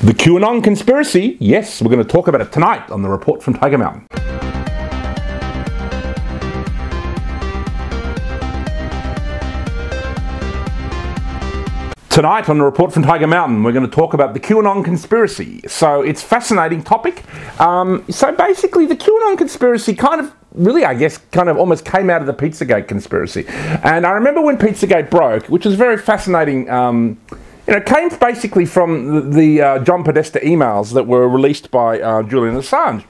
The QAnon conspiracy? Yes, we're going to talk about it tonight on the Report from Tiger Mountain. Tonight on the Report from Tiger Mountain, we're going to talk about the QAnon conspiracy. So it's a fascinating topic. So basically the QAnon conspiracy kind of almost came out of the Pizzagate conspiracy. And I remember when Pizzagate broke, which was very fascinating. It came basically from the John Podesta emails that were released by Julian Assange.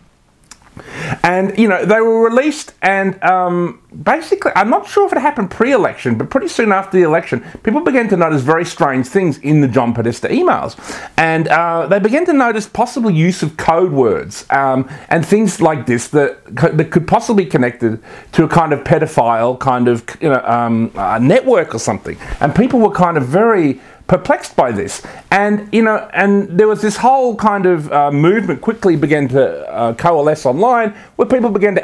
And, they were released and basically, I'm not sure if it happened pre-election, but pretty soon after the election, people began to notice very strange things in the John Podesta emails. And they began to notice possible use of code words and things like this that could possibly be connected to a kind of pedophile kind of, network or something. And people were kind of very perplexed by this, and and there was this whole kind of movement quickly began to coalesce online, where people began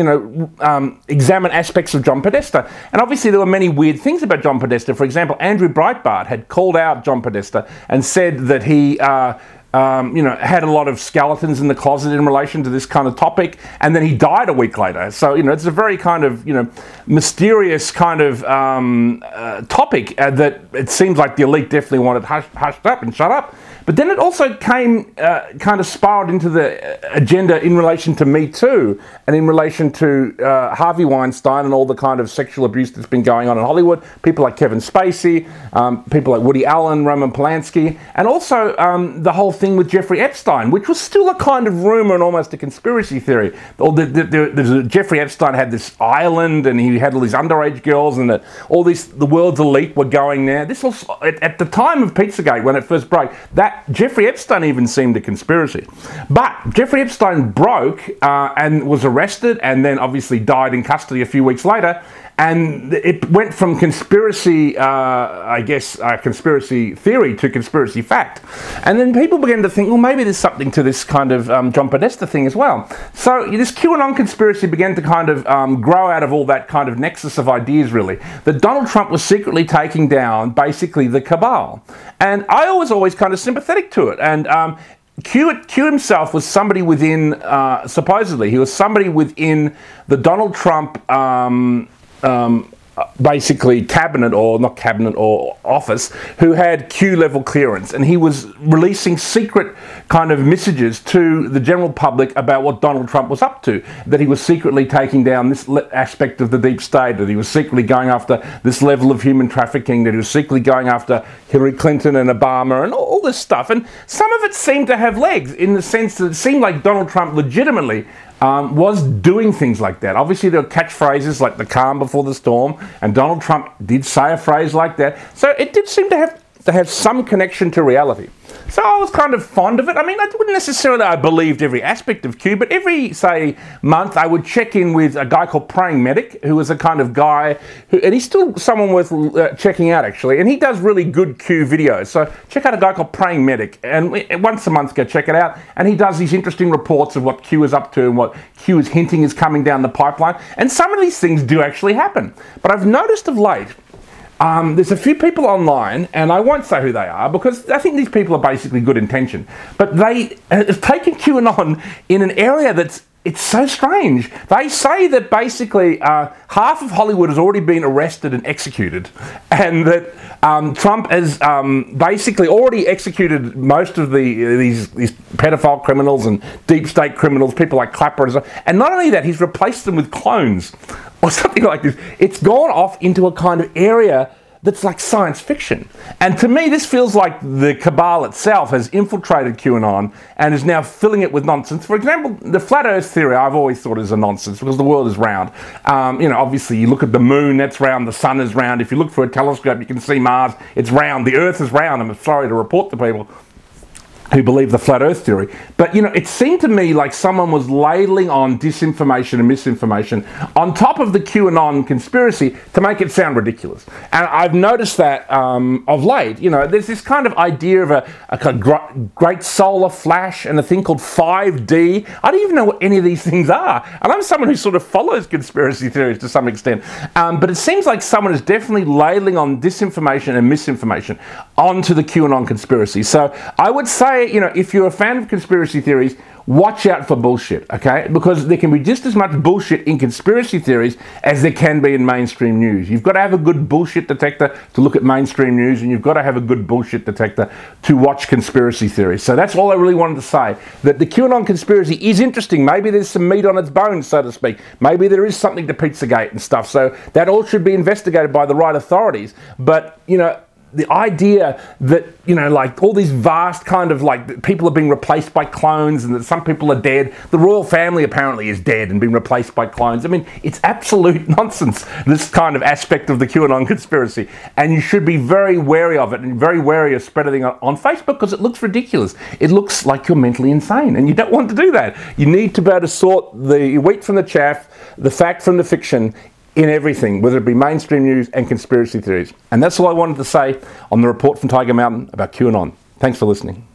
to examine aspects of John Podesta. And obviously there were many weird things about John Podesta. For example, Andrew Breitbart had called out John Podesta and said that he had a lot of skeletons in the closet in relation to this kind of topic, and then he died a week later. So, it's a very kind of, mysterious kind of topic that it seems like the elite definitely wanted hushed up and shut up. But then it also came, kind of spiraled into the agenda in relation to Me Too, and in relation to Harvey Weinstein and all the kind of sexual abuse that's been going on in Hollywood. People like Kevin Spacey, people like Woody Allen, Roman Polanski, and also the whole thing with Jeffrey Epstein, which was still a kind of rumor and almost a conspiracy theory. Jeffrey Epstein had this island, and he had all these underage girls, and the world's elite were going there. This was at the time of Pizzagate, when it first broke, that Jeffrey Epstein even seemed a conspiracy. But Jeffrey Epstein broke and was arrested, and then obviously died in custody a few weeks later. And it went from conspiracy, conspiracy theory to conspiracy fact. And then people began to think, well, maybe there's something to this kind of John Podesta thing as well. So this QAnon conspiracy began to kind of grow out of all that kind of nexus of ideas, really. That Donald Trump was secretly taking down, basically, the cabal. And I was always kind of sympathetic to it. And Q himself was somebody within, supposedly, he was somebody within the Donald Trump basically cabinet, or not cabinet, or office, who had Q level clearance, and he was releasing secret kind of messages to the general public about what Donald Trump was up to, that he was secretly taking down this aspect of the deep state, that he was secretly going after this level of human trafficking, that he was secretly going after Hillary Clinton and Obama and all this stuff. And some of it seemed to have legs, in the sense that it seemed like Donald Trump legitimately was doing things like that. Obviously, there were catchphrases like the calm before the storm, and Donald Trump did say a phrase like that. So it did seem to have some connection to reality. So I was kind of fond of it. I mean, I wouldn't necessarily, I believed every aspect of Q, but every, say, month I would check in with a guy called Praying Medic, who was a kind of guy, and he's still someone worth checking out, actually, and he does really good Q videos. So check out a guy called Praying Medic, and once a month go check it out, and he does these interesting reports of what Q is up to and what Q is hinting is coming down the pipeline, and some of these things do actually happen. But I've noticed of late, there's a few people online, and I won't say who they are, because I think these people are basically good intention, but they have taken QAnon in an area it's so strange. They say that basically half of Hollywood has already been arrested and executed, and that Trump has basically already executed most of these pedophile criminals and deep state criminals, people like Clapper and stuff. And not only that, he's replaced them with clones or something like this. It's gone off into a kind of area that's like science fiction. And to me, this feels like the cabal itself has infiltrated QAnon and is now filling it with nonsense. For example, the flat earth theory I've always thought is a nonsense, because the world is round. Obviously you look at the moon, that's round, the sun is round. If you look through a telescope, you can see Mars, it's round. The earth is round. I'm sorry to report to people who believe the flat earth theory. But, it seemed to me like someone was ladling on disinformation and misinformation on top of the QAnon conspiracy to make it sound ridiculous. And I've noticed that of late, there's this kind of idea of a great solar flash and a thing called 5D. I don't even know what any of these things are. And I'm someone who sort of follows conspiracy theories to some extent. But it seems like someone is definitely ladling on disinformation and misinformation onto the QAnon conspiracy. So I would say say, you know, if you're a fan of conspiracy theories, watch out for bullshit, okay? Because there can be just as much bullshit in conspiracy theories as there can be in mainstream news. You've got to have a good bullshit detector to look at mainstream news, and you've got to have a good bullshit detector to watch conspiracy theories. So that's all I really wanted to say, that the QAnon conspiracy is interesting. Maybe there's some meat on its bones, so to speak. Maybe there is something to Pizzagate and stuff. So that all should be investigated by the right authorities. But, you know, the idea that, you know, like all these vast kind of like people are being replaced by clones and that some people are dead. The royal family apparently is dead and being replaced by clones. I mean, it's absolute nonsense, this kind of aspect of the QAnon conspiracy. And you should be very wary of it and very wary of spreading it on Facebook because it looks ridiculous. It looks like you're mentally insane and you don't want to do that. You need to be able to sort the wheat from the chaff, the fact from the fiction, in everything, whether it be mainstream news and conspiracy theories. And that's all I wanted to say on the report from Tiger Mountain about QAnon. Thanks for listening.